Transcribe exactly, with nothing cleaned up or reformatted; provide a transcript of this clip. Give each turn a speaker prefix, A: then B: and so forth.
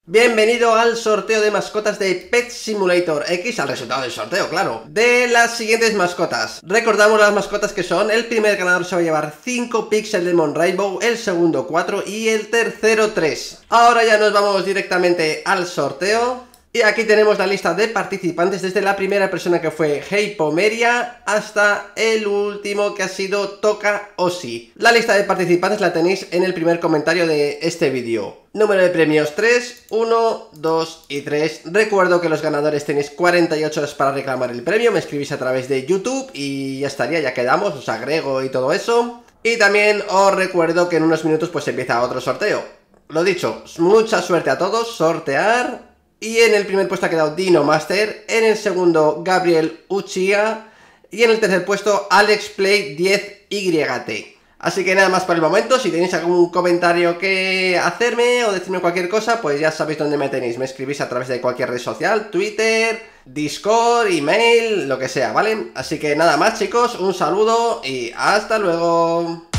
A: Bienvenido al sorteo de mascotas de Pet Simulator X, al resultado del sorteo, claro, de las siguientes mascotas. Recordamos las mascotas que son: el primer ganador se va a llevar cinco Pixel Demon Rainbow, el segundo cuatro y el tercero tres. Ahora ya nos vamos directamente al sorteo. Y aquí tenemos la lista de participantes, desde la primera persona que fue Hey Pomeria hasta el último que ha sido Toka Osi. La lista de participantes la tenéis en el primer comentario de este vídeo. Número de premios tres, uno, dos y tres. Recuerdo que los ganadores tenéis cuarenta y ocho horas para reclamar el premio. Me escribís a través de YouTube y ya estaría, ya quedamos, os agrego y todo eso. Y también os recuerdo que en unos minutos pues empieza otro sorteo. Lo dicho, mucha suerte a todos, sortear. Y en el primer puesto ha quedado Dino Master, en el segundo Gabriel Uchiha y en el tercer puesto Alex Play diez Y T. Así que nada más por el momento. Si tenéis algún comentario que hacerme o decirme cualquier cosa, pues ya sabéis dónde me tenéis. Me escribís a través de cualquier red social, Twitter, Discord, email, lo que sea, ¿vale? Así que nada más, chicos, un saludo y hasta luego.